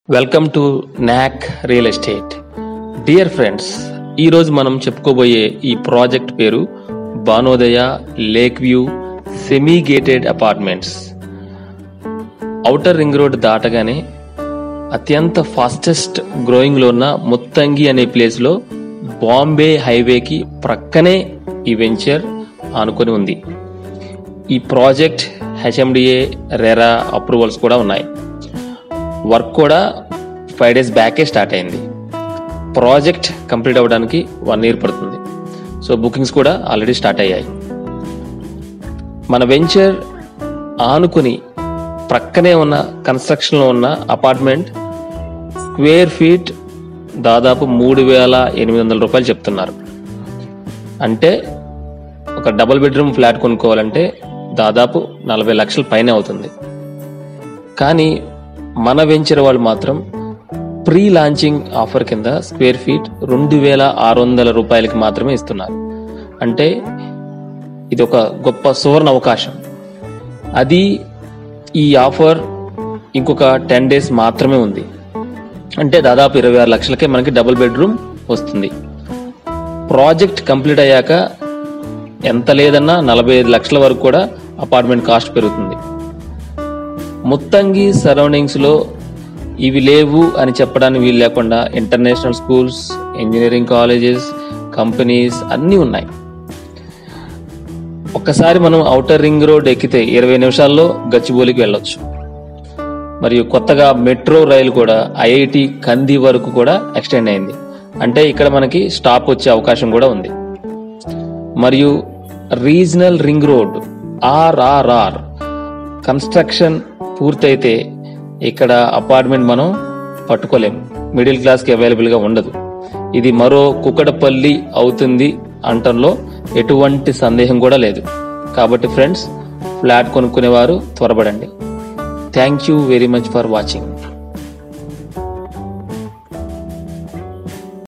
Welcome to నాక్ real estate. Dear friends, ఈరోజు మనం చెప్పుకోబోయే ఈ ప్రాజెక్ట్ పేరు Bhanodaya lake view semi gated apartments. Outer ring road దాటగానే అత్యంత ఫాస్టెస్ట్ గ్రోయింగ్ లో ఉన్న ముత్తంగి అనే ప్లేస్ లో బాంబే హైవేకి ప్రక్కనే ఈ వెంచర్ ఆనుకొని ఉంది. ఈ ప్రాజెక్ట్ హెచ్ఎండిఏ రెరా అప్రూవల్స్ కూడా ఉన్నాయి. వర్క్ కూడా 5 days బ్యాకే స్టార్ట్ అయింది. ప్రాజెక్ట్ కంప్లీట్ అవ్వడానికి 1 year పడుతుంది. సో బుకింగ్స్ కూడా ఆల్రెడీ స్టార్ట్ అయ్యాయి. మన వెంచర్ ఆనుకుని ప్రక్కనే ఉన్న కన్స్ట్రక్షన్లో ఉన్న అపార్ట్మెంట్ స్క్వేర్ ఫీట్ దాదాపు 3,800 రూపాయలు చెప్తున్నారు. అంటే ఒక డబుల్ బెడ్రూమ్ ఫ్లాట్ కొనుక్కోవాలంటే దాదాపు 40 లక్షల పైనే అవుతుంది. కానీ మన వెంచర్ వాళ్ళు మాత్రం ప్రీ లాంచింగ్ ఆఫర్ కింద స్క్వేర్ ఫీట్ 2,600 రూపాయలకి మాత్రమే ఇస్తున్నారు. అంటే ఇది ఒక గొప్ప సువర్ణ అవకాశం. అది ఈ ఆఫర్ ఇంకొక 10 days మాత్రమే ఉంది. అంటే దాదాపు 26 లక్షలకే మనకి డబుల్ బెడ్రూమ్ వస్తుంది. ప్రాజెక్ట్ కంప్లీట్ అయ్యాక ఎంత లేదన్నా 45 లక్షల వరకు కూడా అపార్ట్మెంట్ కాస్ట్ పెరుగుతుంది. ముత్తంగి సరౌండింగ్స్ లో ఇవి లేవు అని చెప్పడానికి వీలు లేకుండా international schools, engineering colleges, companies అన్నీ ఉన్నాయి. ఒక్కసారి మనం ఔటర్ రింగ్ రోడ్ ఎక్కితే 20 నిమిషాల్లో గచ్చిబౌలికి వెళ్ళొచ్చు. మరియు కొత్తగా మెట్రో రైలు కూడా ఐఐటి కంది వరకు కూడా ఎక్స్టెండ్ అయింది. అంటే ఇక్కడ మనకి స్టాప్ వచ్చే అవకాశం కూడా ఉంది. మరియు regional ring road RRR construction పూర్తయితే ఇక్కడ అపార్ట్మెంట్ మనం పట్టుకోలేము. మిడిల్ క్లాస్కి అవైలబుల్గా ఉండదు. ఇది మరో కుకటపల్లి అవుతుంది అంటంలో ఎటువంటి సందేహం కూడా లేదు. కాబట్టి ఫ్రెండ్స్, ఫ్లాట్ కొనుక్కునేవారు త్వరపడండి. Thank you very much for watching.